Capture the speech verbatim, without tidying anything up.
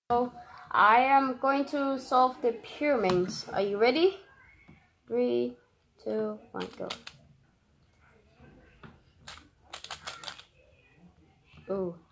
So I am going to solve the Pyraminx. Are you ready? Three, two, one, go. Oh.